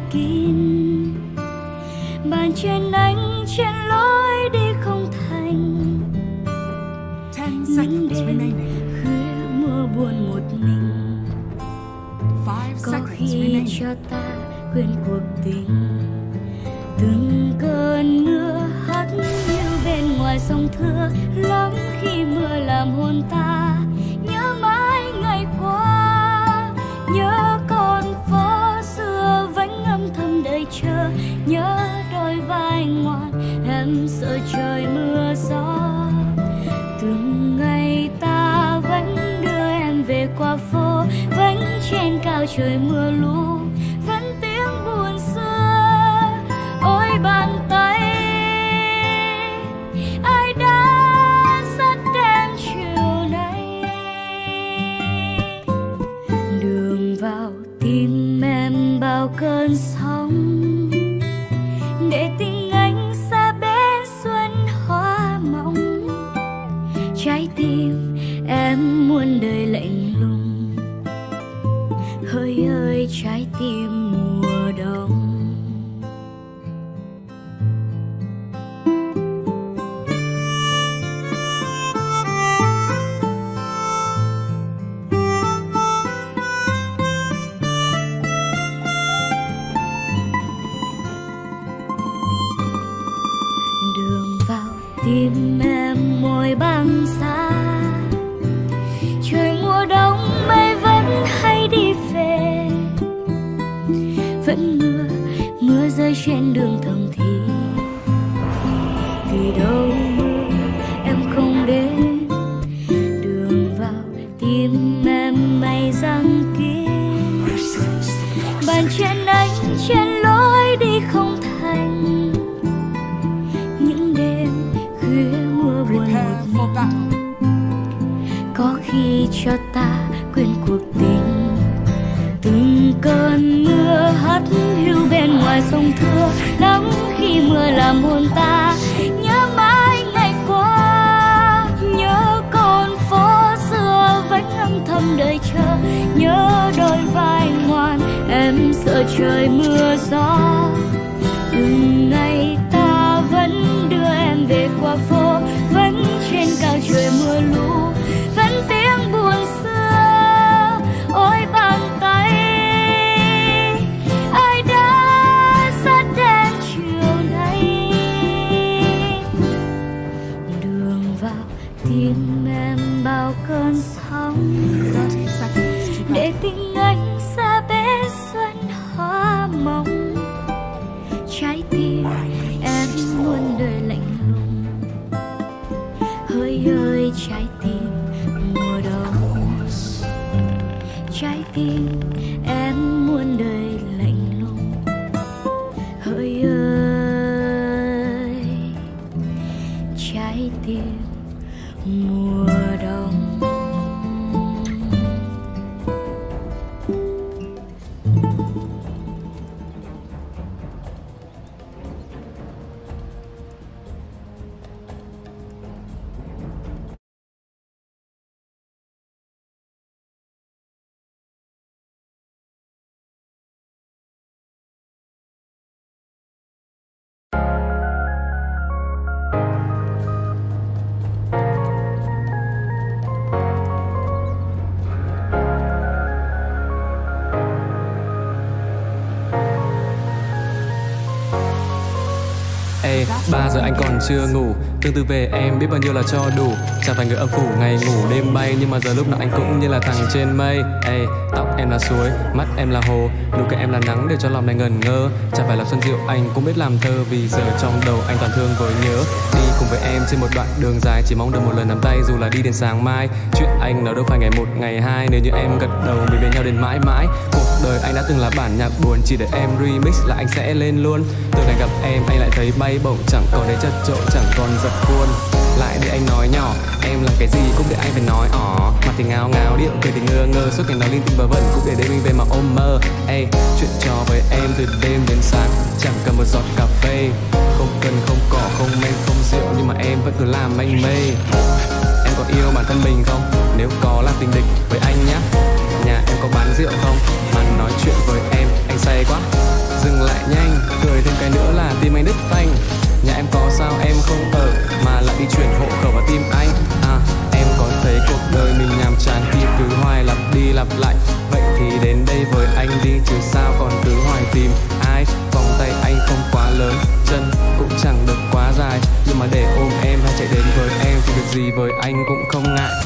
kín. Bàn trên anh trên lối đi không thành. Những đêm khuya mưa buồn một mình, có khi cho ta quên cuộc tình. Từng cơn mưa hắt hiu bên ngoài sông Thưa, lắm khi mưa làm hồn ta nhớ mãi ngày qua. Nhớ con phố xưa vánh âm thầm đợi chờ, nhớ đôi vai ngoan em sợ trời mưa gió. Từng ngày ta vẫn đưa em về qua phố, vẫn trên cao trời mưa lũ, vẫn tiếng buồn xưa. Ôi bàn tay ai đã dắt em chiều nay, đường vào tim em bao cơn sóng, để tình anh xa bến xuân hoa mộng. Trái tim em muôn đời lạnh lùng, hỡi ơi trái tim mùa đông. Đường vào tim em môi băng xa, trời mùa đông mây vẫn hay đi về. Vẫn mưa rơi trên đường thầm thì, vì đâu mưa em không đến. Đường vào tim em mây răng kín, bàn chân anh trên lối đi không thành. Những đêm khuya mưa buồn một mình, có khi cho ta quên cuộc tình. Từng cơn mưa hắt hiu bên ngoài sông Thưa, lắm khi mưa làm hồn ta nhớ mãi ngày qua. Nhớ con phố xưa vẫn âm thầm đợi chờ, nhớ đôi vai ngoan em sợ trời mưa gió. Từng ngày ta vẫn đưa em về qua phố, vẫn trên cao trời mưa lũ, vẫn tiếng buồn xưa. Ôi bàn tay ai đã dắt em chiều nay, đường vào tim em bao cơn sóng, để tình anh xa bến xuân hoa mộng. Trái tim em muôn đời lạnh lùng, hỡi ơi trái tim mùa đông. Trái tim em muôn đời lạnh lùng, hỡi ơi trái tim mùa đông. Ê, 3 giờ anh còn chưa ngủ, tương tư về em biết bao nhiêu là cho đủ. Chẳng phải người âm phủ ngày ngủ đêm bay, nhưng mà giờ lúc nào anh cũng như là thằng trên mây. Ê, tóc em là suối, mắt em là hồ, nụ cười em là nắng để cho lòng này ngẩn ngơ. Chẳng phải là xuân diệu anh cũng biết làm thơ, vì giờ trong đầu anh toàn thương với nhớ. Đi cùng với em trên một đoạn đường dài, chỉ mong được một lần nắm tay dù là đi đến sáng mai. Chuyện anh nó đâu phải ngày một ngày hai, nếu như em gật đầu mình bên nhau đến mãi mãi. Cuộc đời anh đã từng là bản nhạc buồn, chỉ để em remix là anh sẽ lên luôn. Từ ngày gặp em anh lại thấy bay bổng, chẳng còn đấy chật chội, chẳng còn giật cuốn. Lại để anh nói nhỏ, em là cái gì cũng để anh phải nói mặt thì ngáo ngáo, điệu cười thì ngơ ngơ, suốt ngày nói linh tinh vớ vẩn cũng để đây mình về mà ôm mơ. Ê, chuyện trò với em từ đêm đến sáng, chẳng cần một giọt cà phê, không cần không cỏ không men không rượu, nhưng mà em vẫn cứ làm anh mê. Em có yêu bản thân mình không? Nếu có là tình địch với anh nhá. Nhà em có bán rượu không? Mà nói chuyện với em anh say quá. Dừng chứ sao còn cứ hoài tìm ai. Vòng tay anh không quá lớn, chân cũng chẳng được quá dài, nhưng mà để ôm em hay chạy đến với em thì việc gì với anh cũng không ngại.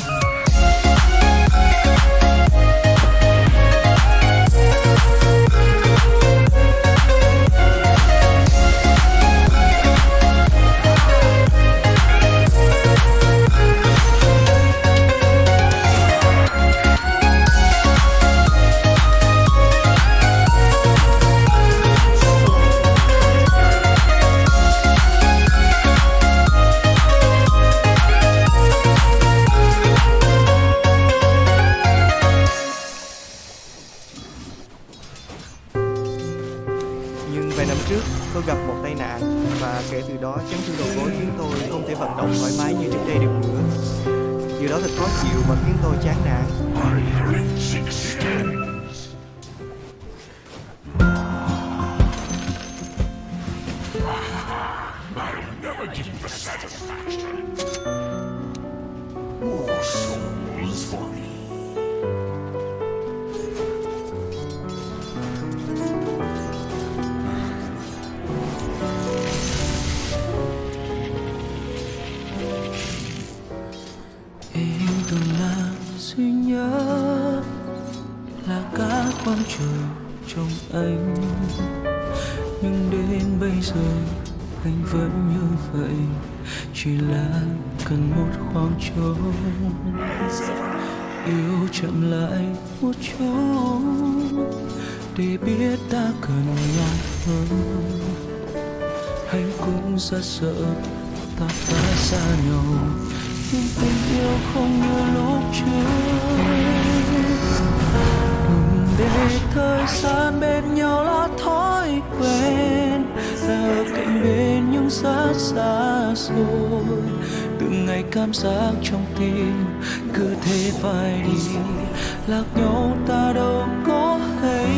Nhưng vài năm trước tôi gặp một tai nạn và kể từ đó chấn thương đầu gối khiến tôi không thể vận động thoải mái như trước đây được nữa. Điều đó thật khó chịu và khiến tôi chán nản. Duy nhất là cả khoảng trời trong anh, nhưng đến bây giờ anh vẫn như vậy, chỉ là cần một khoảng trống. Yêu chậm lại một chút để biết ta cần nhau hơn. Anh cũng rất sợ ta phải xa nhau, nhưng tình yêu không như lúc trước. Đừng để thời gian bên nhau là thói quen, ta ở cạnh bên nhưng rất xa xôi. Từng ngày cảm giác trong tim cứ thế phải đi, lạc nhau ta đâu có hay.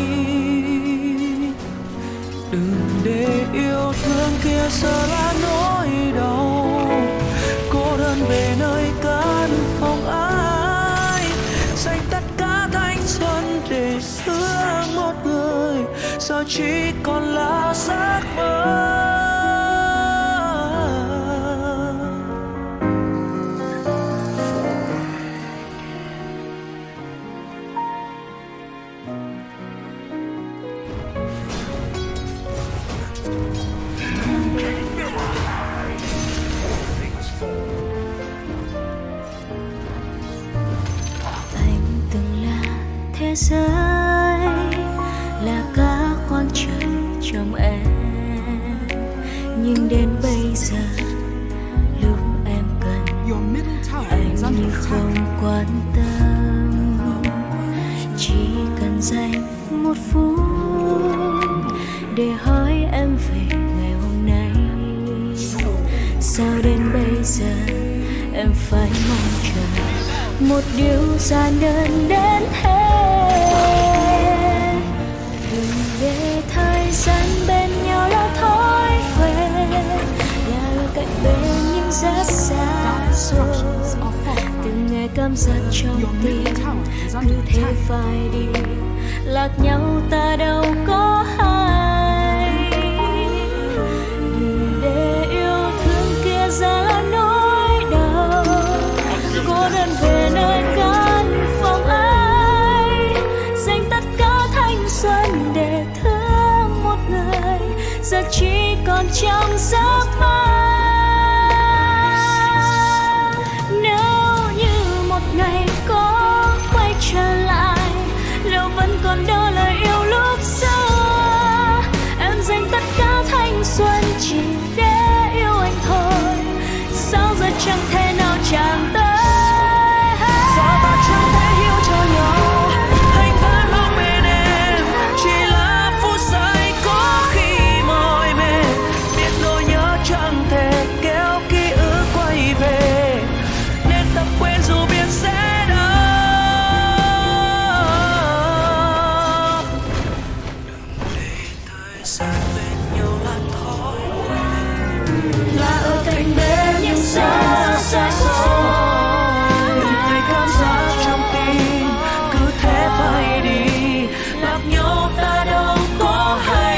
Đừng để yêu thương kia giờ là nỗi đau, cô đơn về nơi căn phòng ai, dành tất cả thanh xuân để thương một người, giờ chỉ còn là giấc mơ. Thế giới là cả khoảng trời trong em, nhưng đến bây giờ lúc em cần anh như không quan tâm. Chỉ cần dành một phút để hỏi em về ngày hôm nay, sao đến bây giờ em phải mong chờ một điều giản đơn đến thế. Đừng để thời gian bên nhau là thói quen, là cạnh bên nhưng rất xa xôi. Từng ngày cảm giác trong tim cứ thế phải đi, lạc nhau ta đâu có hay. Đừng để yêu thương kia ra là nỗi đau, cô đơn về nơi căn phòng ai, dành tất cả thanh xuân để thương một người, giờ chỉ còn trong giấc mơ. Nếu như một ngày có quay trở lại, liệu vẫn còn đó lời yêu lúc xưa? Em dành tất cả thanh xuân chỉ để yêu anh thôi, sao giờ chẳng thể nào chạm tới. Từng ngày cảm giác trong tim cứ thế phải đi, lạc nhau nhau ta đâu có hay.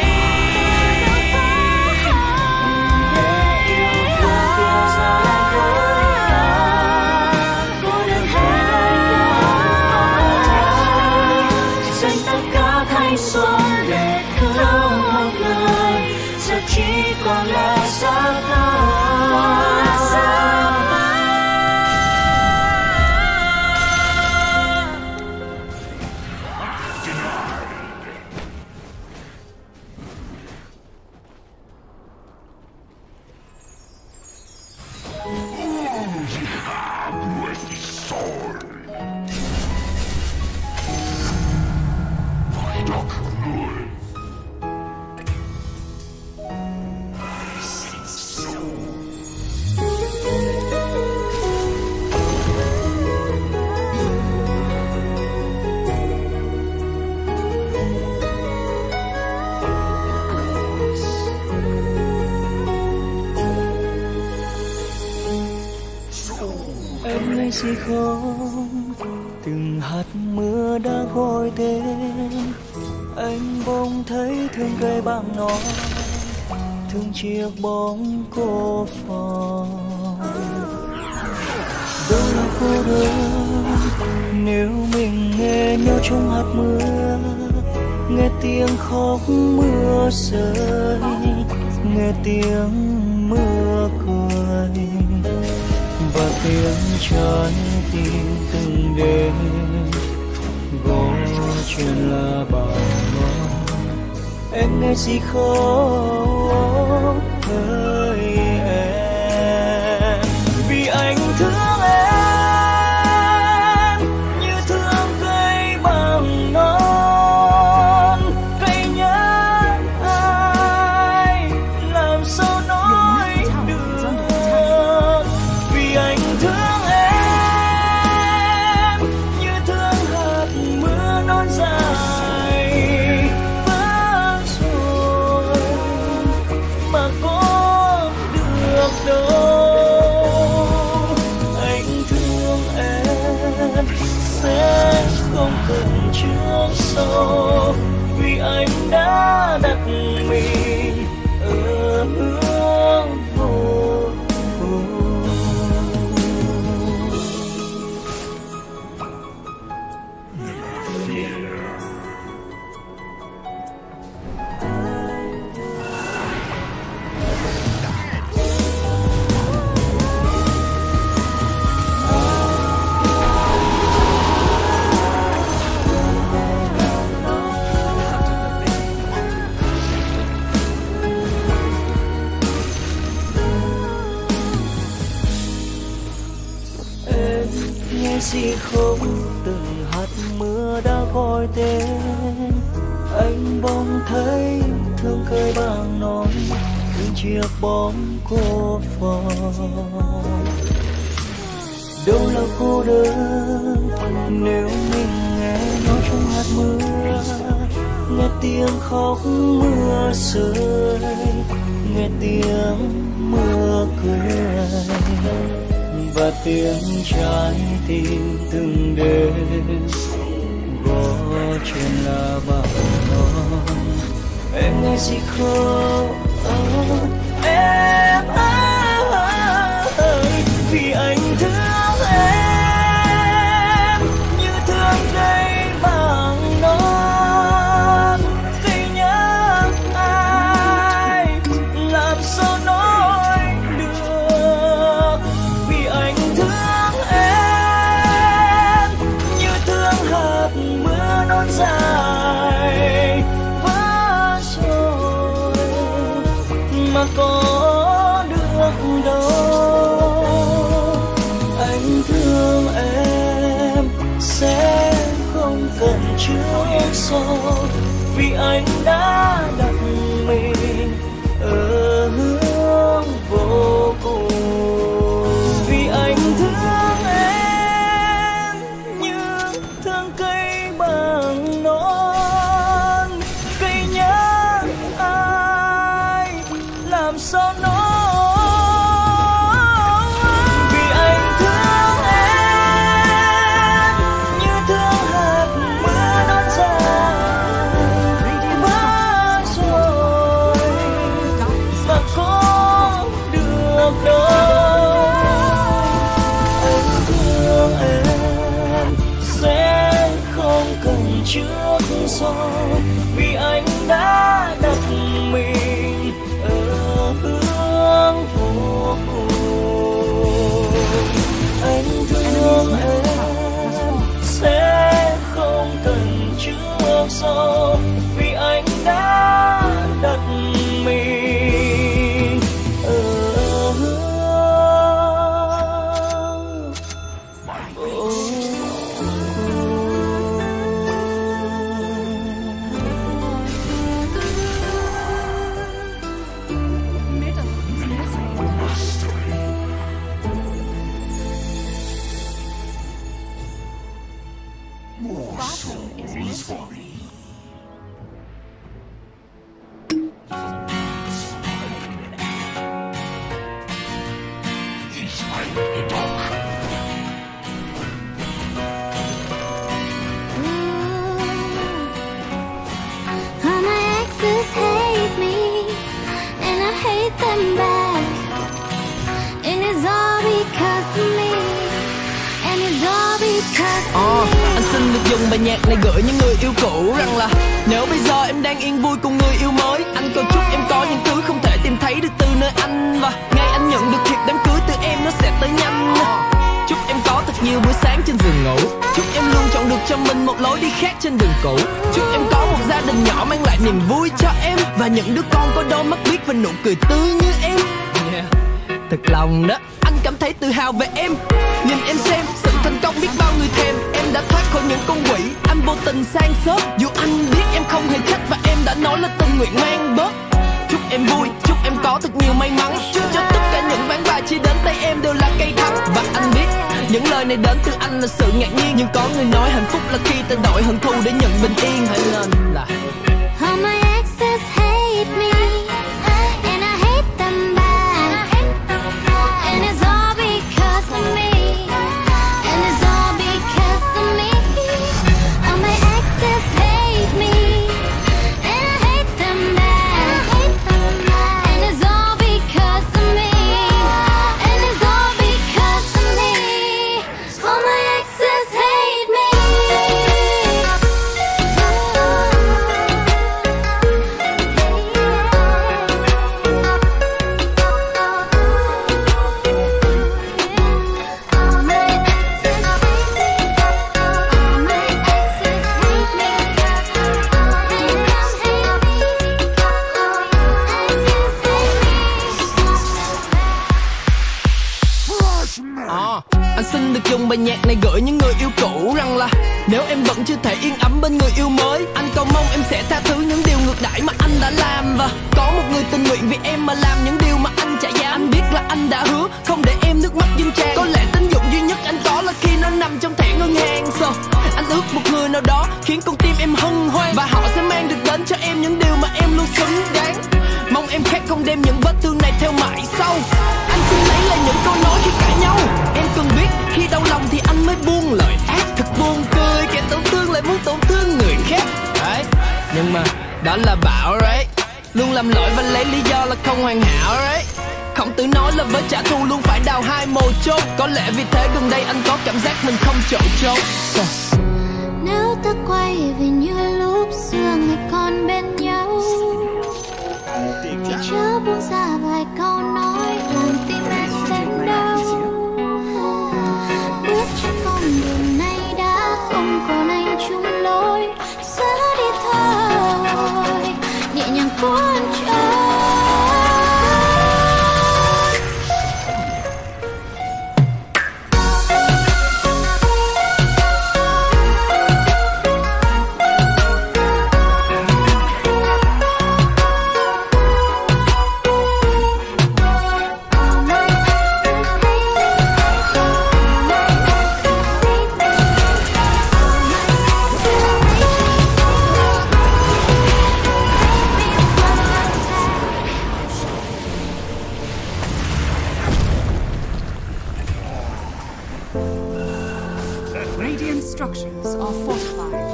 Để yêu thương kia giờ là đôi ta, cô đơn về nơi ta, dành tất cả thanh xuân để thương một người, giờ chỉ còn là xa ta. Em nghe gì không? Từng hạt mưa đã gọi tên anh, bỗng thấy thương cây bằng nó, thương chiếc bóng cô phòng. Đâu là cô đơn nếu mình nghe nhau trong hạt mưa, nghe tiếng khóc mưa rơi, nghe tiếng mưa cười và tiếng trái tim từng đêm gõ trên lá bào mòn. Em nghe gì không hỡi em, vì anh thương em như thương cây bằng non. Cây nhớ ai làm sao nói được, vì anh thương em như thương hạt mưa non dài vỡ rồi mà có được đâu. Anh thương em sẽ không cần trước sau, vì anh đã đặt mình ở hướng vô cùng. Em nghe gì không? Từng hạt mưa đã gọi tên anh, bỗng thấy thương cây bằng non, thương chiếc bóng cô phòng. Đâu là cô đơn nếu mình nghe nó trong hạt mưa, nghe tiếng khóc mưa rơi, nghe tiếng mưa cười và tiếng trái tim từng đêm gõ trên lá bào non. Em nghe gì không em ơi, vì anh thương em như thương cây bằng non. Cây nhớ ai làm sao nói được, vì anh thương em như thương hạt mưa non dài vỡ rồi mà có được đâu. Anh thương em sẽ không cần trước sau, vì anh đã đặt mình ở hướng vô cùng. Vì anh thương em như thương cây bằng non. Cây nhớ ai làm sao nói, vì anh thương em như thương hạt mưa non dài gió, vì anh đã đặt mình ở hướng vô cùng. Anh thương em sẽ không cần trước gió, vì anh đã đặt mình ở hướng vô All my exes hate me, and I hate them back. And it's all because of me, and it's all because of me. Anh xin được dùng bài nhạc này gửi những người yêu cũ rằng là nếu bây giờ em đang yên vui cùng người yêu mới, anh cầu chúc em có những thứ không thể tìm thấy được từ nơi anh, và ngày anh nhận được thiệp đám cưới từ em nó sẽ tới nhanh. Chúc em có thật nhiều buổi sáng trên giường ngủ, chúc em luôn chọn được cho mình một lối đi khác trên đường cũ. Chúc em có một gia đình nhỏ mang lại niềm vui cho em, và những đứa con có đôi mắt biếc và nụ cười tươi như em. Thật lòng đó, anh cảm thấy tự hào về em. Nhìn em xem, sự thành công biết bao người thèm. Em đã thoát khỏi những con quỷ, anh vô tình sang sớt. Dù anh biết em không hề trách, và em đã nói là tình nguyện mang bớt. Chúc em vui, chúc em có thật nhiều may mắn. Chúc cho tất cả những ván bài chia đến tay em đều là cây thắng. Và anh biết, những lời này đến từ anh là sự ngạc nhiên. Nhưng có người nói hạnh phúc là khi ta đổi hận thù để nhận bình yên. Hãy nên là All my exes hate me, and I hate them back. And it's all because of me, and it's all because of me. All my exes hate me, and I hate them back. And it's all because of me, and it's all because of me. All my exes hate me. Anh xin được dùng bài nhạc này gửi những người yêu cũ rằng là nếu em vẫn chưa thể yên ấm bên người yêu mới, anh cầu mong em sẽ tha thứ những điều ngược đãi mà anh đã làm, và có một người tình nguyện vì em mà làm những điều mà anh chả dám. Anh biết là anh đã hứa không để em nước mắt dâng tràn. Có lẽ tín dụng duy nhất anh có là khi nó nằm trong thẻ ngân hàng. Anh ước một người nào đó khiến con tim em hân hoan, và họ sẽ mang được đến cho em những điều mà em luôn xứng đáng. Mong em khác không đem những vết thương này theo mãi sau. Anh xin lấy lại những câu nói khi cãi nhau. Em cần biết khi đau lòng thì anh mới buông lời ác. Thật buồn cười, kẻ tổn thương lại muốn tổn thương người khác. Đấy, nhưng mà đó là Bảo đấy. Luôn làm lỗi và lấy lý do là không hoàn hảo đấy. Khổng Tử nói là với trả thù luôn phải đào hai mồ chôn. Có lẽ vì thế gần đây anh có cảm giác mình không chỗ trốn. Nếu ta quay về như lúc xưa ngày còn bên nhau, thì chớ buông ra vài câu nói làm tim em đớn đau. Bước trên con đường này đã không còn anh chung lối, sẽ đi thôi nhẹ nhàng cuốn trôi. Radiant structures are fortified.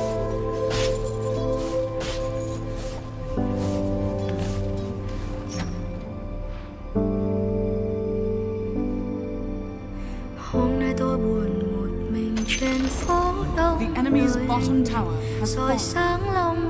Hôm nay tôi buồn một mình trên phố đông. The enemy's bottom tower has Rồi fallen. sáng lòng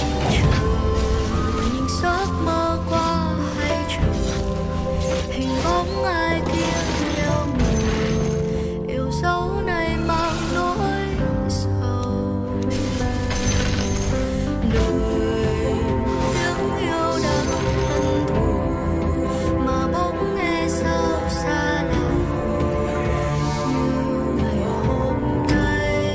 những giấc mơ qua hay chờ hình bóng ai kia leo mù, yêu dấu này mang nỗi sầu. Đời tiếng yêu đang thân thuộc mà bóng nghe sao xa lạ như ngày hôm nay.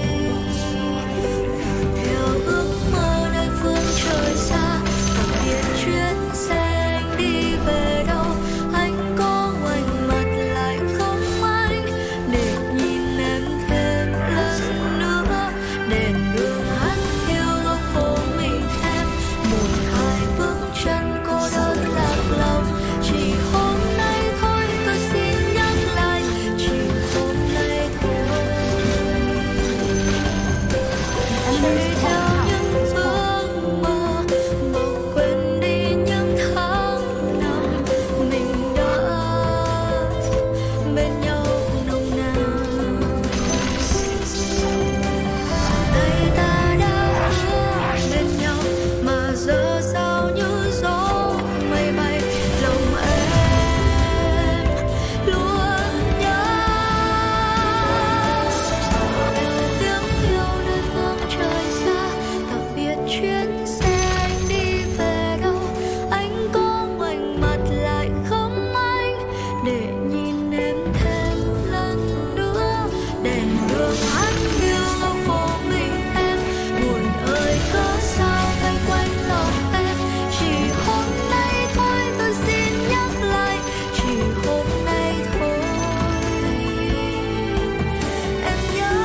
Theo ước mơ nơi phương trời xa, tạm biệt chuyến xe anh đi về đâu. Anh có ngoảnh mặt lại không anh để nhìn em thêm lần nữa. Đèn đường hắt hiu góc phố mình em, một hai bước chân cô đơn lạc lòng. Chỉ hôm nay thôi tôi xin nhắc lại, chỉ hôm nay thôi. Đi theo những bước mơ, bỏ quên đi những tháng năm mình đã bên nhau nồng nàn. Tay ta đã hứa bên nhau mà giờ sao như gió mây bay. Lòng em luôn nhớ tiếng yêu nơi phương trời xa, tạm biệt chuyến xe anh đi về đâu. Anh có ngoảnh mặt lại không anh để nhìn em thêm lần nữa. Đèn đường hắt hiu góc phố mình em, buồn ơi cớ sao vây quanh lòng em. Chỉ hôm nay thôi tôi xin nhắc lại, chỉ hôm nay thôi. Em nhớ.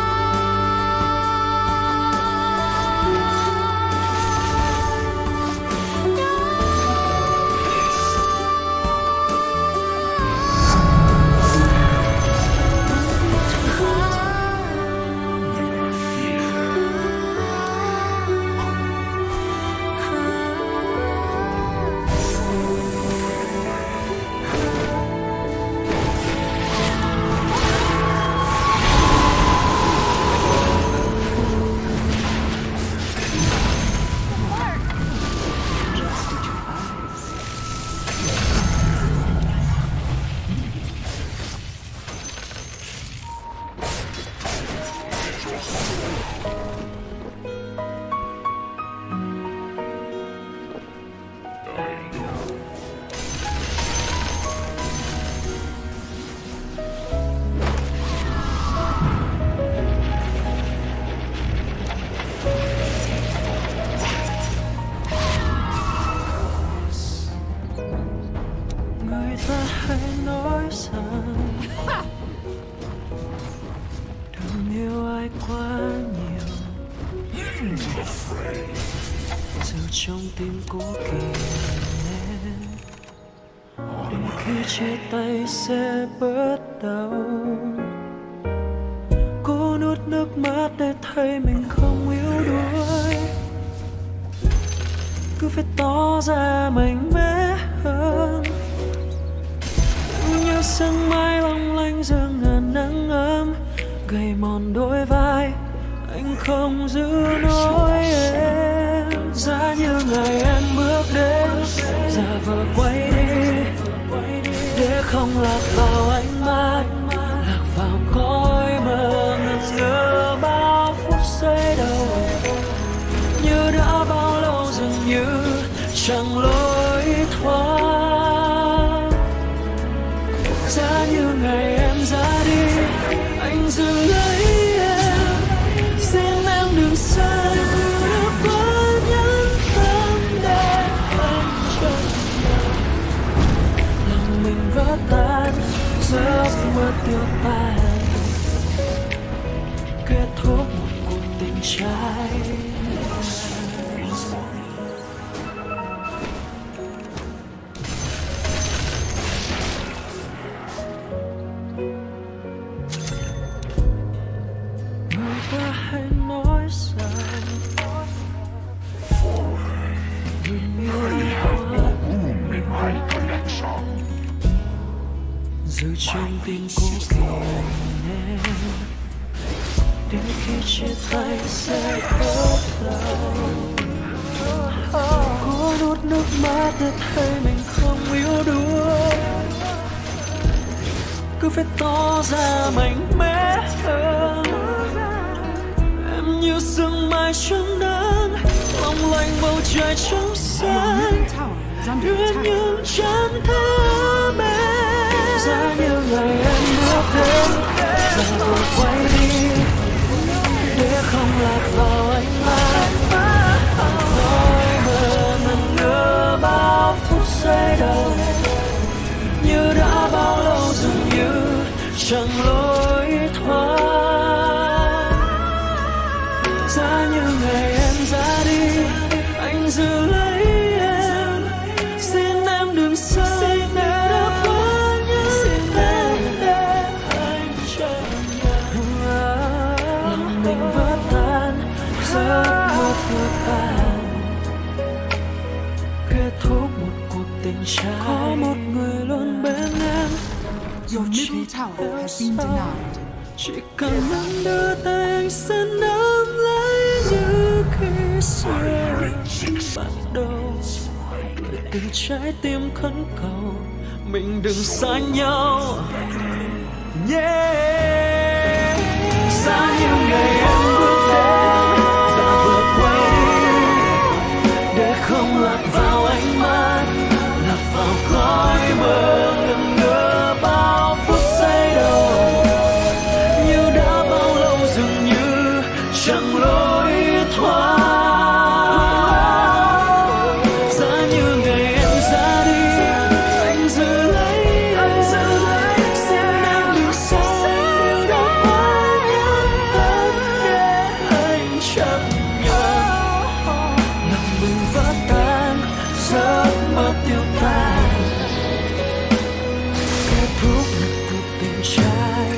Người ta hay nói rằng đừng yêu ai quá nhiều, giờ trong tim cố kìm nén để khi chia tay sẽ bớt đau. Cố nuốt nước mắt để thấy mình không yếu đuối, cứ phải tỏ ra mạnh mẽ hơn. Như sương mai long lanh giữa ngàn nắng ấm, gầy mòn đôi vai anh không giữ nổi em. Giá như ngày em bước đến, giả vờ quay đi để không lạc vào ánh mắt, lạc vào cõi mơ ngẩn ngơ bao phút giây đầu. Như đã bao lâu dường như chẳng lối thoát. Giá như ngày em ra đi, anh giữ lấy em, xin em đừng xa đã quá nhẫn tâm để anh chấp nhận. Lòng mình vỡ tan, giấc mơ tiêu tan, kết thúc một cuộc tình trái. Hay nói rằng đừng yêu quá, giữ trong tim cố kìm nén đến khi chia tay sẽ bớt đau. nước mắt để thấy mình không yếu đuối, cứ phải tỏ ra mạnh mẽ hơn. Em như sương mai trắng đen long lanh bầu trời trong xanh, đưa những chân thơ mẹ giá như ngày em bước đến giờ vội quay đi để không lạc vào ánh mắt nỗi mơ ngẩn ngơ bao phút giây đầu, như đã bao lâu dường như chẳng lối thoát. Giá như ngày em ra đi anh giữ lấy em, xin em đừng xa em đã quá nhớ em để anh chấp nhận. Lòng mình vỡ tan giấc mơ của ta, kết thúc một cuộc tình trai. Có một người luôn bên em Your middle tower has been denied. chỉ cần anh đưa tay anh sẽ nắm lấy như khi xưa ban đầu. Lời từ trái tim khấn cầu mình đừng xa nhau, yeah. Giá như ngày em bước đến và vừa quay đi để không lạc vào ánh mắt, lạc vào khói mơ ngẩn ngơ bao phút giây đầu, như đã bao lâu dường như chẳng lối thoát. Giá như ngày em ra đi anh giữ lấy em, xin em đừng xa em đã quá nhớ em để anh chấp nhận. Lòng mình vỡ tan giấc mơ tiêu tan, kết thúc một cuộc tình trai.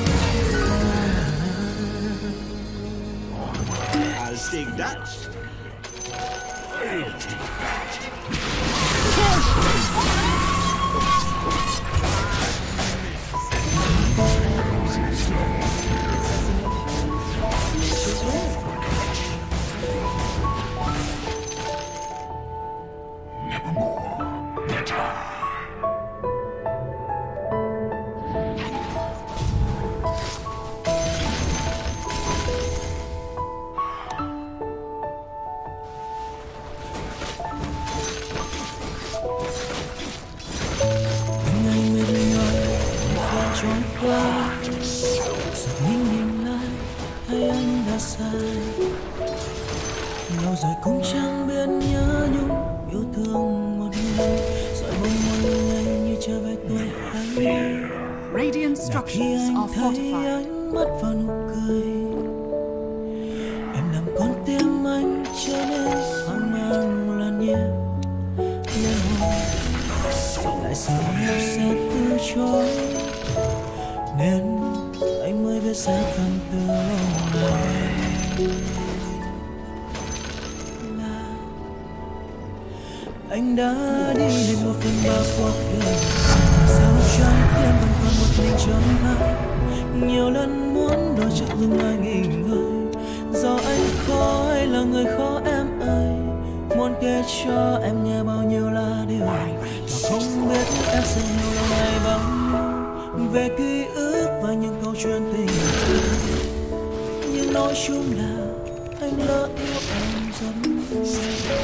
I'll sing that. Ngày mệt nhòi và trôi qua, giật mình nhìn lại thấy anh đã sai. Lâu rồi cũng chẳng biết nhớ nhung yêu thương một lần, rồi bỗng một ngày như trở về tuổi 20. Radiant Là khi structures anh are thấy fortified. ánh mắt và nụ cười, em làm con tim anh trở nên hoang mang loạn nhịp. Lên hồn lại sợ em sẽ từ chối, nên anh mới biết sẽ cần từ lâu này. Là anh đã đi hết một phần ba cuộc đời, sao trái tim vẫn còn một mình trống vắng. Nhiều lần muốn đôi chân lưng lại nghỉ ngơi, do anh khó hay là người khó em ơi. Muốn kể cho em nghe bao nhiêu là điều mà không biết em sẽ hiểu lâu ngày bao nhiêu, về ký ức và những câu chuyện tình yêu. Nhưng nói chung là anh lỡ yêu em rất nhiều.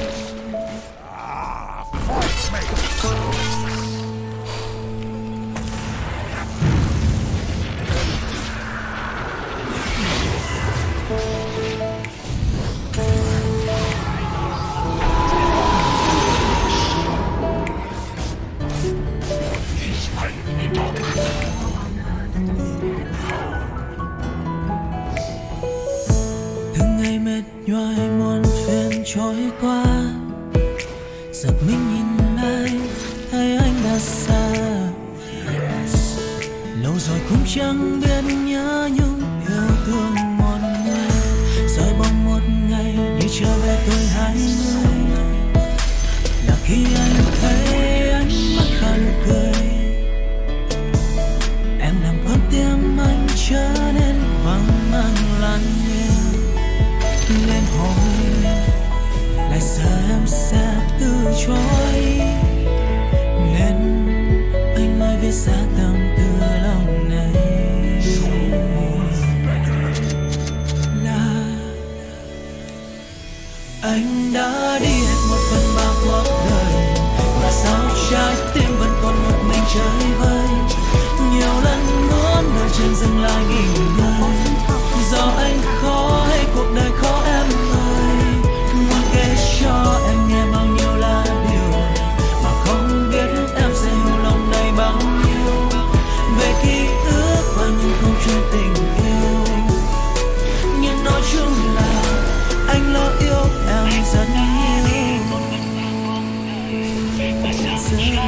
Từng ngày mệt nhoài muôn phiền trôi qua, giật mình nhìn lại thấy anh đã xa. Lâu rồi cũng chẳng biết nhớ nhung yêu thương một người, rồi bỗng một ngày như trở về tuổi 20. Là khi anh thấy ánh mắt và nụ cười, em làm con tim anh trở nên hoang mang loạn nhịp. Nên hồi lại giờ em sẽ từ trôi, nên anh mới viết ra tâm tư lòng này. Là anh đã đi hết một phần ba cuộc đời, mà sao trái tim vẫn còn một mình chơi vơi. Nhiều lần muốn đợi chân dừng lại nghỉ ngơi, do anh khó hay cuộc đời khó em ơi. Muốn kể cho em nghe bao nhiêu là điều mà không biết em sẽ hiểu lòng này bao nhiêu. Về ký ức và những câu chuyện tình yêu, nhưng nói chung là anh lỡ yêu em rất nhiều, rất nhiều.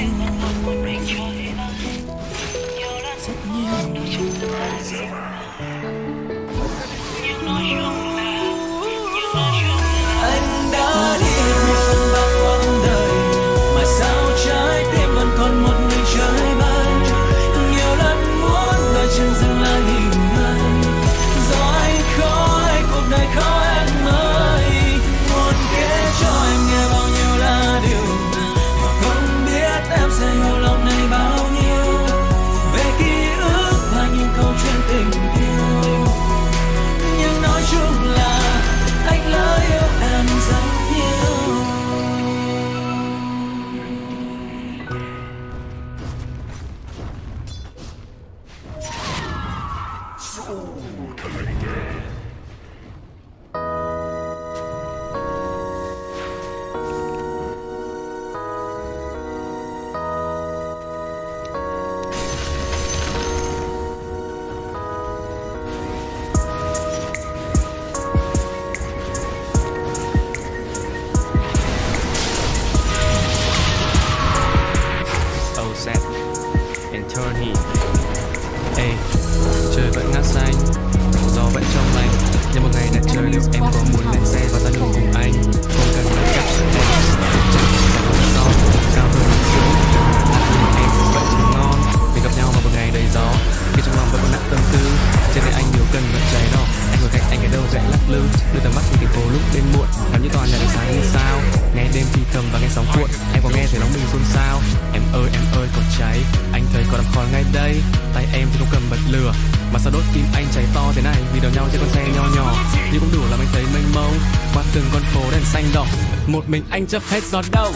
Anh đã đi một phần ba quãng đời, mà sao trái tim vẫn còn một mình chơi vơi. Nhiều lần muốn đợi chân dừng lại nghỉ ngơi, do anh khó hay cuộc đời khó em ơi. Muốn kể cho em nghe bao nhiêu là điều mà không biết em sẽ hiểu lòng này bao nhiêu. Về ký ức và những câu chuyện tình yêu, nhưng nói chung là anh lỡ yêu em rất nhiều. Set and turn he. Ê, trời vẫn ngát xanh, gió vẫn trong lành. Nhưng một ngày đẹp trời liệu em có muốn lên xe và ra đường cùng anh? Không cần phải cách em chẳng phải gió cao hơn xuống. Em vẫn chưa ngon vì gặp nhau vào một ngày đầy gió. Khi trong lòng vẫn còn nặng tâm tư, trên này anh nhiều cân vẫn cháy đỏ. Anh ngồi cạnh anh ở đâu dậy lắc lư, đưa tầm mắt nhìn thành phố lúc đêm muộn, làm như toàn nhà ánh sáng như sao. Nghe đêm thì thầm và nghe sóng cuộn, em có nghe thấy nóng mình xôn xao. Em ơi còn cháy, anh thấy có đám khói ngay đây. Tay em thì không cầm bật lửa, mà sao đốt tim anh cháy to thế này? Vì đào nhau trên con xe nho nhỏ, nhưng cũng đủ làm anh thấy mênh mông. Qua từng con phố đèn xanh đỏ, một mình anh chấp hết gió đâu.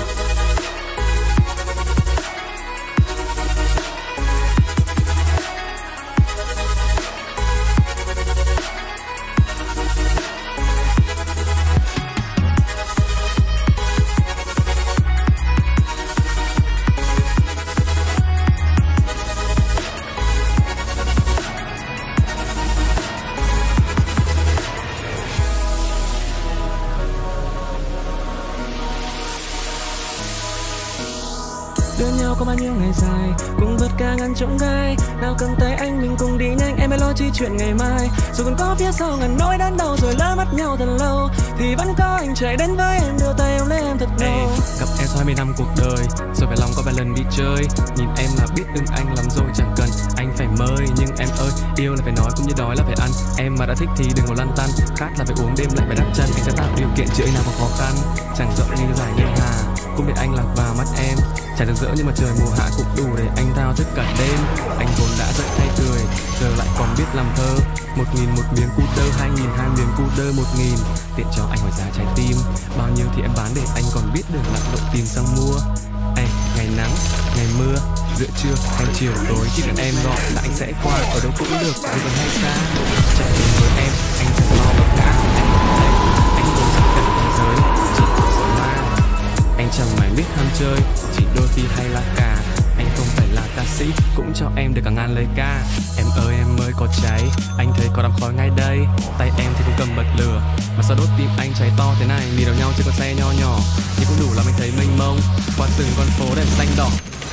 Đưa nhau có bao nhiêu ngày dài, cùng vượt cả ngàn chông gai. Nào cầm tay anh mình cùng đi nhanh, em hãy lo chi chuyện ngày mai. Dù còn có phía sau ngàn nỗi đớn đau rồi lỡ mất nhau thật lâu, thì vẫn có anh chạy đến với em, đưa tay ôm lấy em thật lâu. Gặp em sau 20 năm cuộc đời, rồi phải lòng có vài lần đi chơi. Nhìn em là biết ưng anh lắm rồi, chẳng cần anh phải mời. Nhưng em ơi, yêu là phải nói cũng như đói là phải ăn. Em mà đã thích thì đừng có lăn tăn, khát là phải uống đêm lại phải đắp chân. Anh sẽ tạo điều kiện chữa nào có khó khăn, chẳng rộng như dài ngân hà, cũng để anh lạc vào mắt em. Chẳng được rỡ nhưng mà trời mùa hạ cũng đủ để anh thao thức cả đêm. Anh vốn đã rất hay cười, giờ lại còn biết làm thơ. 1.000 một miếng cu tơ, 2.000 hai miếng cu tơ, 1.000 tiện cho anh hỏi giá trái tim. Bao nhiêu thì em bán để anh còn biết được lặn lội tìm sang mua. Ê, ngày nắng, ngày mưa, giữa trưa hay chiều tối, chỉ cần em gọi là anh sẽ qua, ở đâu cũng được, dù gần hay xa. Chạy đến với em, anh chẳng lo bất ngã. Anh vốn rất cần thế giới, chỉ có sợ ma. Anh chẳng mãi biết ham chơi, chỉ đôi khi hay là cả. Anh không phải là ca sĩ, cũng cho em được cả ngàn lời ca. Em ơi có cháy, anh thấy có đám khói ngay đây. Tay em thì cũng cầm bật lửa, mà sao đốt tim anh cháy to thế này? Đi đào nhau trên con xe nho nhỏ, nhưng cũng đủ làm anh thấy mênh mông. Qua từng con phố đèn xanh đỏ,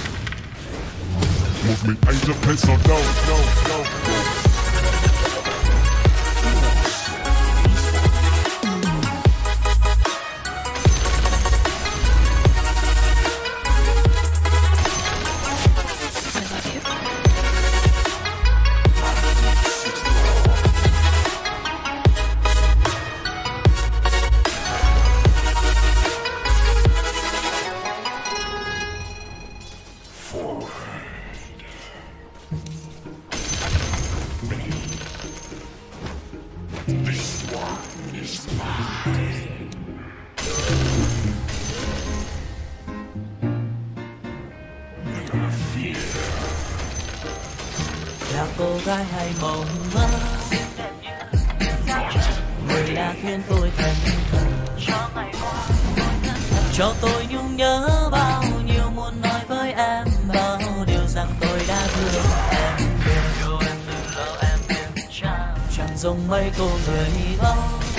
một mình anh chấp hết gió đâu. Là cô gái hay mộng mơ, người đã khiến tôi thần thờ. Cho tôi nhung nhớ bao nhiêu muốn nói với em bao điều rằng tôi đã thương em. Chẳng giống mấy cô người Âu,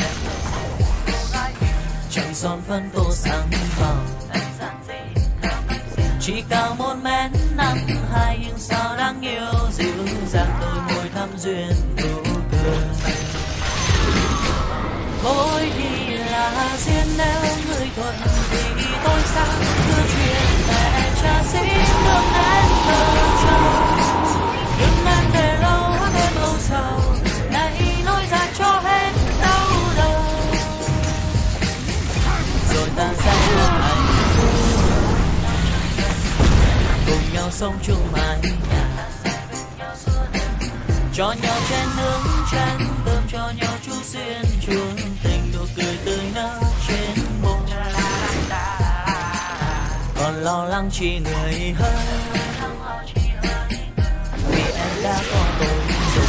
chẳng son phấn tô sáng màu, chỉ cao 1m52 nhưng sao đáng yêu dịu dàng đôi môi thắm duyên nụ cười. Thôi thì là duyên nếu người thuận thì tôi sao đưa chuyện mẹ cha xin được em thơ cho. Đừng em để lâu thêm âu sầu, này nói ra cho hết đau đầu. Rồi ta sẽ được hạnh phúc, cùng nhau sống chung mái nhà, cho nhau chén nướng chén cơm, cho nhau chú duyên chuông tình, nụ cười tươi nở trên môi. Còn lo lắng chỉ người hơn, vì em đã có tôi rồi.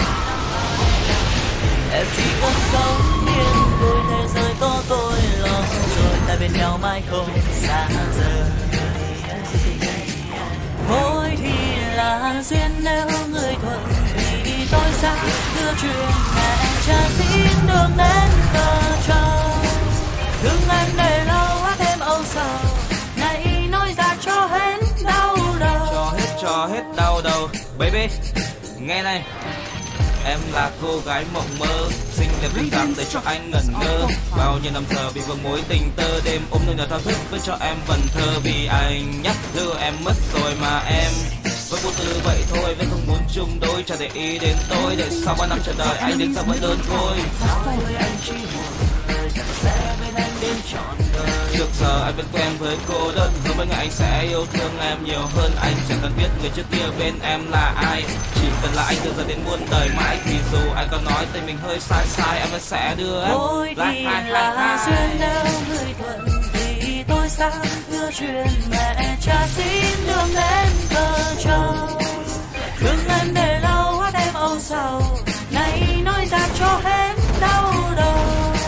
Em chỉ cần sống yên vui, thế giới có tôi lo rồi, ta bên nhau mãi không xa rời. Thôi thì là duyên nếu người thuận thì tôi sẽ đưa chuyện mẹ cha xin được đến cờ cho. Thương em để lâu hát thêm âu sầu, này nói ra cho hết đau đầu. Cho hết đau đầu. Baby, nghe này, em là cô gái mộng mơ, xinh đẹp duyên dáng để cho anh ngẩn ngơ. Bao nhiêu năm thờ bị vương mối tình tơ, đêm ôm nơi nào thao thức với cho em vần thơ. Vì anh nhắc đưa em mất rồi mà em vẫn vô tư vậy thôi, vẫn không muốn chung đôi. Chẳng để ý đến tôi, để sau 3 năm chờ đợi anh đến sao vẫn đơn côi. Trước giờ anh vẫn quen với cô đơn, hơn mấy ngày anh sẽ yêu thương em nhiều hơn. Anh chẳng cần biết người trước kia bên em là ai, chỉ cần là anh từ giờ đến muôn đời mãi. Thì dù anh có nói tình mình hơi sai sai, em vẫn sẽ đưa em. Thôi thì là duyên nếu người thuận thì tôi sẽ đưa chuyện mẹ cha xin đường đến cờ cho. Thương em để lâu hát em âu sầu, này nói ra cho hết đau đầu.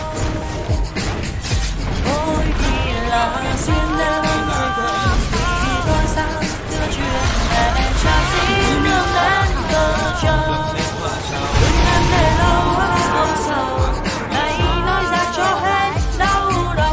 Thôi thì là duyên nếu người thuận thì tôi sẽ đưa chuyện mẹ cha xin đường đến cờ cho. Thương em để lâu hát em âu sầu, này nói ra cho hết đau đầu.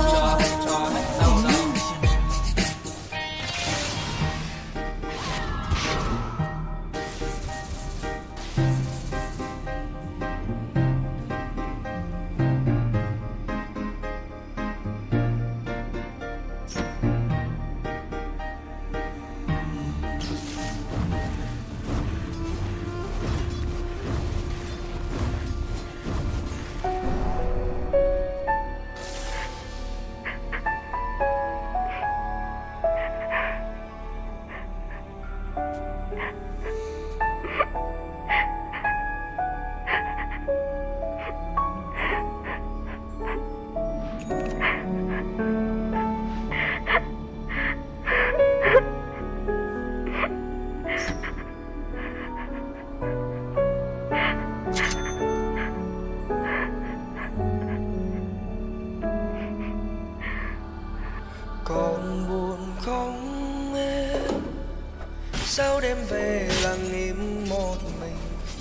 Còn buồn không em, sao đêm về lặng im một mình.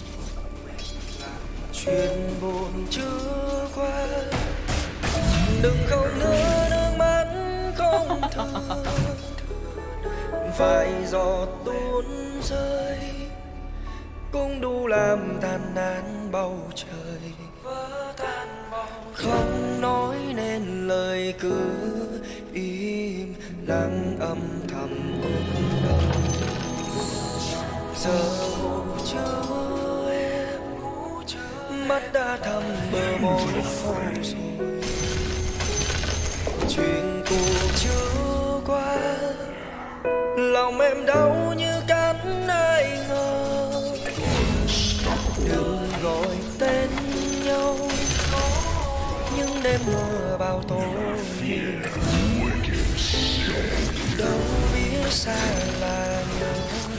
Chuyện buồn chưa qua, đừng khóc nữa nước mắt không thừa. Vài giọt tuôn rơi cũng đủ làm tàn nát bầu trời. Không nói nên lời cứ im lặng âm thầm ôm đau. Giờ ngủ chưa em, mắt đã thầm bờ môi khô rồi. Chuyện cũ chưa qua, lòng em đau như cắn ai ngờ. Đừng gọi tên nhau, nhưng đêm mưa bao tối đâu biết xa là nhớ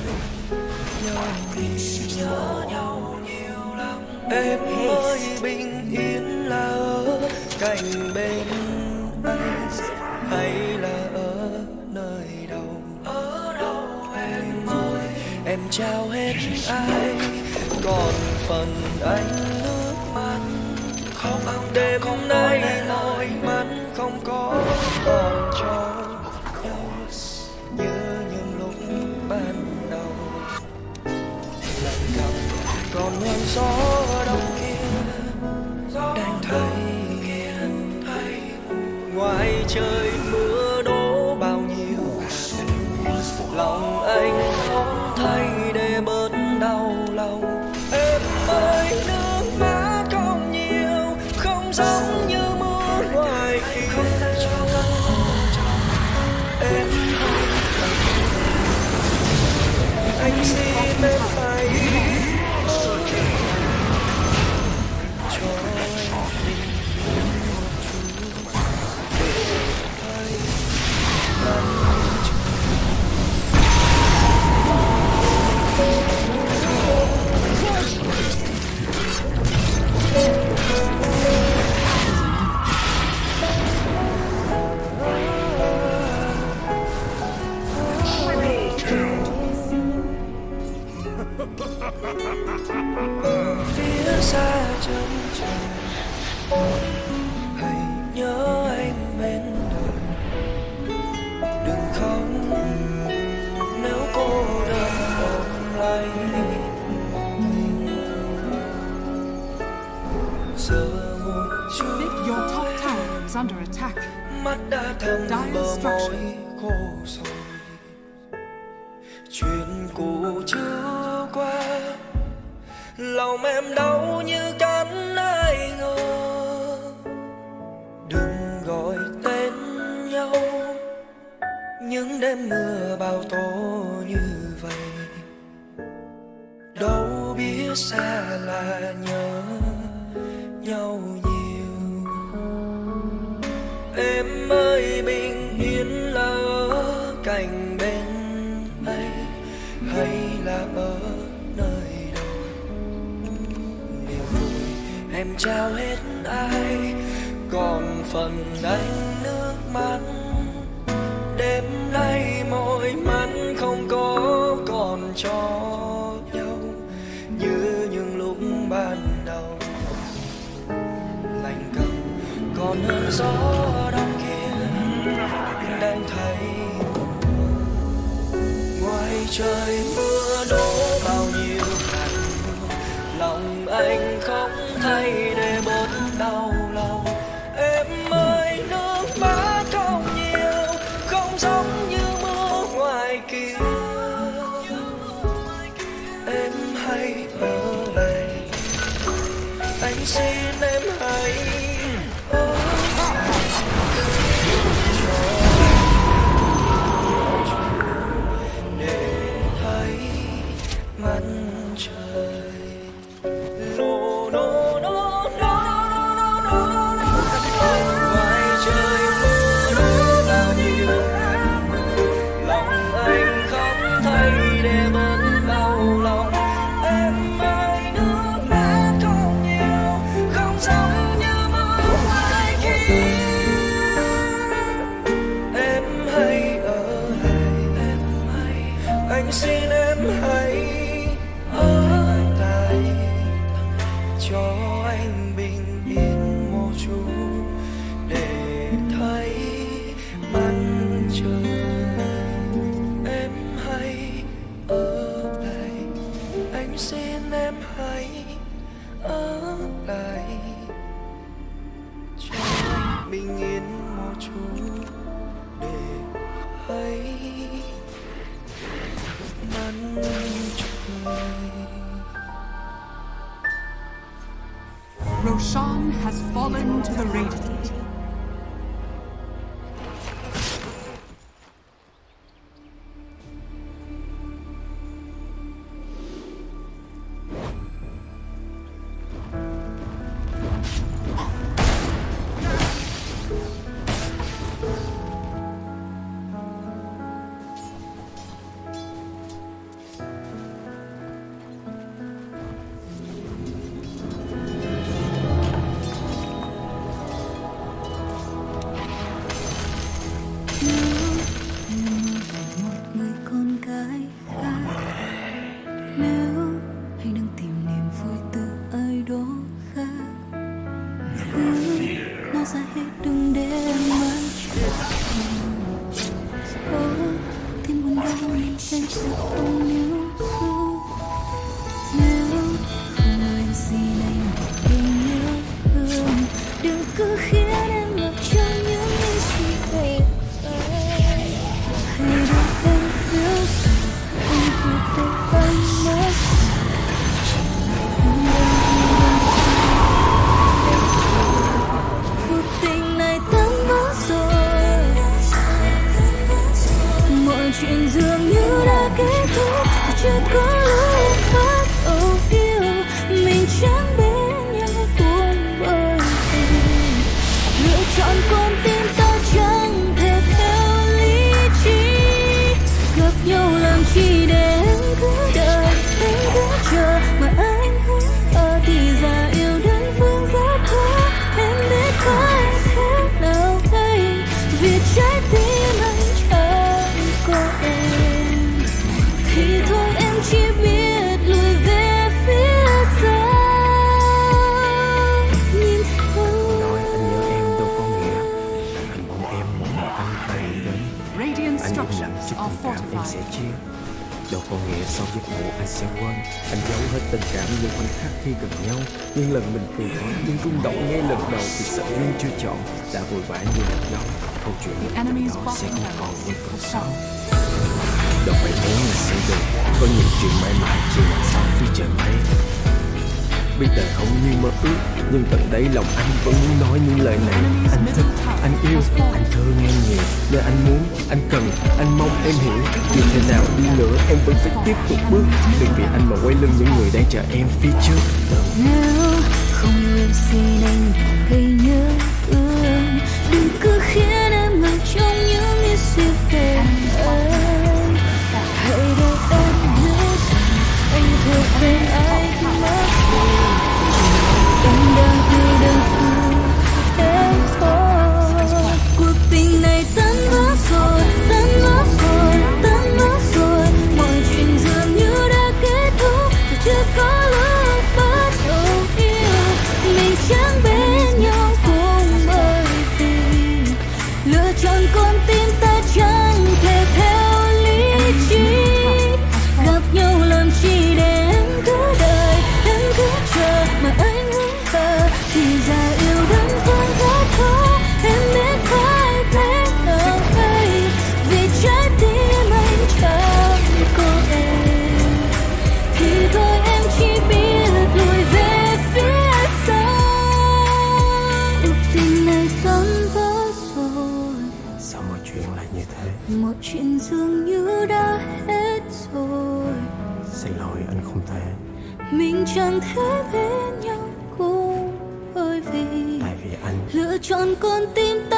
nhau nhiều lắm. Em ơi bình yên là ở cạnh bên anh hay là ở nơi đâu? Ở đâu em ơi? Em trao hết ai còn phần anh nước mắt không đêm nay mỏi mắt không có còn cho nhau như những lúc ban đầu. Lạnh cầm còn ngọn gió đông kia đang thấy ngoài trời mưa đổ bao nhiêu, lòng anh không thay để bớt đau lòng. Em ơi nước mắt không nhiều, không giống như mưa ngoài kia. Em anh xin em hãy cho phía xa chân trời hãy nhớ anh bên đời. Đừng khóc nếu cô đơn ôm lấy giờ một chút. Your top tower is under attack. Mắt đã thấm bờ môi khô rồi, chuyện cũ chưa qua, lòng em đau như cắn ai ngờ. Đừng gọi tên nhau những đêm mưa bao tố như vậy, đâu biết xa là nhớ nhau nhiều. Em ơi bình yên là ở cạnh bên anh hay là ở nơi đâu? Niềm vui em trao hết ai còn phần anh nước mắt. Đêm nay mỏi mắt không có còn cho nhau như những lúc ban đầu. Lạnh cầm còn hơn gió đông kia đang thấy ngoài trời mưa đổ bao nhiêu lần, lòng anh không thay để bớt đau lòng. Em ơi nước mắt không nhiều, không giống như mưa ngoài kia. Em hãy ở lại, anh xin em hãy ở lại để thấy mặt trời. No, no, no, no, no, no, no. Ngoài trời mưa đổ bao nhiêu, lòng anh không thay để bớt đau lòng. Em ơi nước mắt không nhiều, không giống như mưa ngoài kia. Em hãy ở lại, anh xin em hãy ở lại cho anh bình yên một chút để thấy mặt trời. Em hãy ở lại, anh xin em hãy ở lại cho anh bình yên một chút để thấy mặt trời. Roshan has fallen to the Radiant. không níu giữ. Nếu không lời gì này tình nhớ thương, đừng cứ khiến em ngập trong những nghĩ suy về anh. Hãy để em hiểu rằng anh thuộc về anh mất. Cuộc tình này tan vỡ rồi, mọi chuyện dường như đã kết thúc, chưa có lúc bắt đầu yêu. Mình chẳng bên nhau cùng bởi vì lựa chọn con tim ta chẳng thể theo lý trí. Gặp nhau làm chi để em cứ đợi, em cứ chờ mà anh hững hờ thì ra yêu đến phương rất khó. Em biết phải thế nào đây, vì trái tim anh chẳng có em. Thì thôi em chỉ biết lùi về phía sau. Nhìn thôi. Nói anh nhớ em đâu có nghĩa anh mong em mỗi ngày anh phải đến. Radiant Anh im lặng structures chút are tình cảm em sẽ fortified. chia. Đâu có nghĩa sau giấc ngủ anh sẽ quên. Anh giấu hết tình cảm những khoảnh khắc khi gần nhau. Nhưng lần mình cười nói, nhưng rung động ngay lần đầu vì sợ duyên chưa chọn đã vội vã như một nhau. Câu chuyện lần Enemy's đó sẽ bottom không còn barrels những phần will sau. fall. Đâu phải muốn là sẽ được. Có những chuyện mãi mãi chỉ là sau khi trời mây. Biết đời không như mơ ước, nhưng tận đáy lòng anh vẫn muốn nói những lời này. Anh thích, anh yêu, anh thương em nhiều. Nơi anh muốn, anh cần, anh mong em hiểu. Dù thế nào đi nữa em vẫn phải tiếp tục bước. Đừng vì anh mà quay lưng những người đang chờ em phía trước. Nếu không lời gì này gây nhớ thương, đừng cứ khiến em ngập trong những nghĩ suy về anh. Hãy để em hiểu rằng anh thuộc về anh mất đi. Em đang yêu đơn phương em thôi. Cuộc tình này tan vỡ rồi, tan vỡ rồi, tan vỡ rồi. Mọi chuyện dường như đã kết thúc, chưa có lúc bắt đầu yêu. Mình chẳng bên nhau cùng bởi vì lựa chọn con tim ta chẳng thể theo lý trí. Gặp nhau làm chi để em cứ đợi, em cứ chờ mà anh hững hờ thì ra yêu đến phương rất khó. Em biết phải thế nào đây, vì trái tim anh chẳng có em. Thì thôi em chỉ biết lùi về phía sau. Cuộc tình này tan vỡ rồi, Sao mọi chuyện lại như thế? mọi chuyện dường như đã hết rồi. Xin lỗi anh không thể. Mình chẳng thể bên nhau cùng bởi vì Tại vì anh lựa chọn con tim ta